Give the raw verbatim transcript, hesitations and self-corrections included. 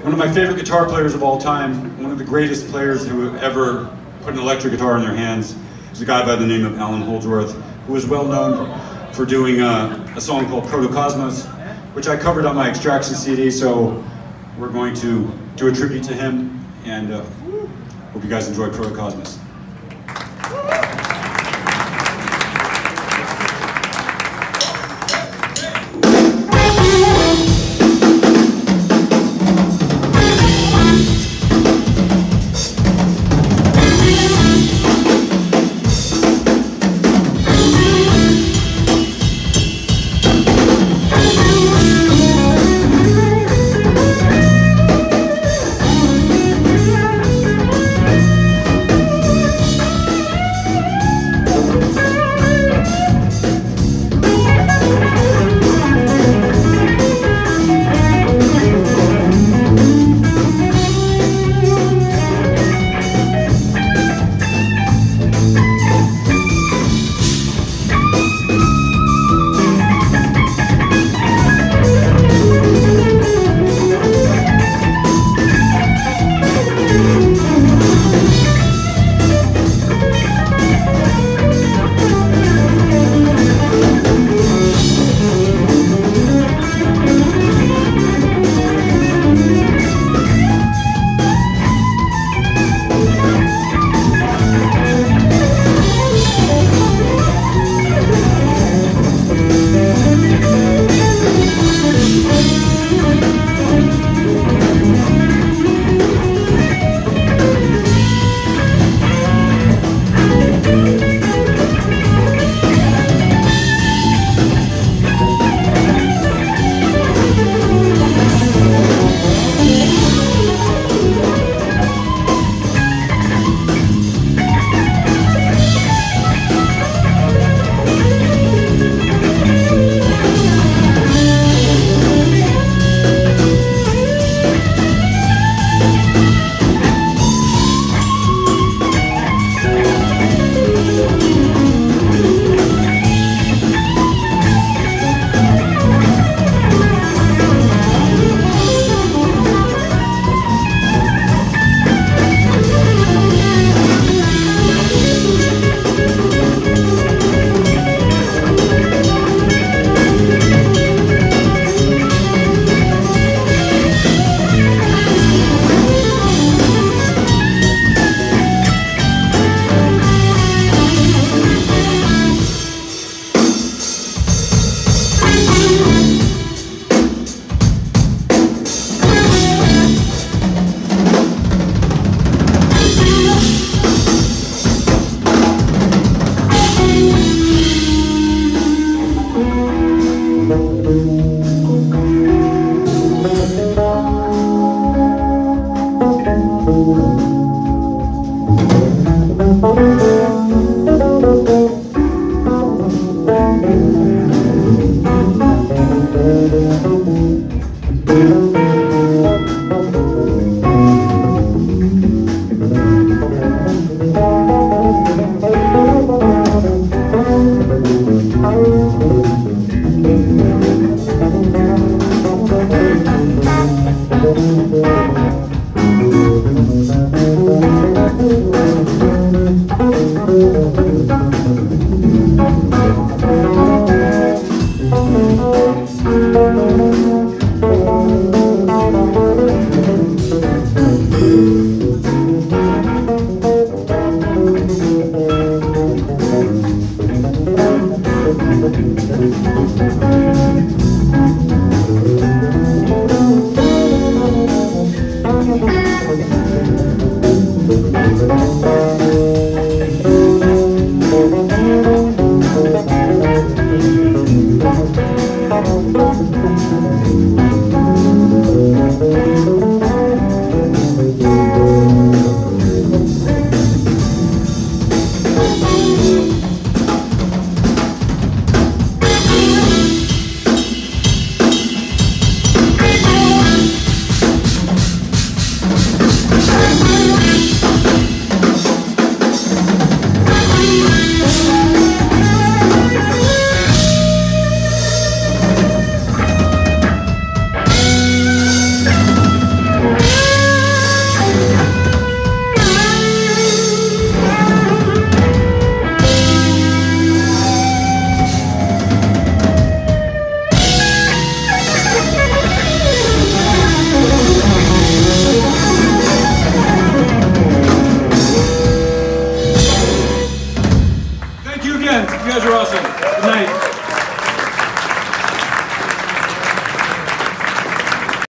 One of my favorite guitar players of all time, one of the greatest players who ever put an electric guitar in their hands, is a guy by the name of Allan Holdsworth, who is well known for doing a, a song called Protocosmos, which I covered on my Extraction C D, so we're going to do a tribute to him, and uh, hope you guys enjoy Protocosmos. again. You guys are awesome. Good night.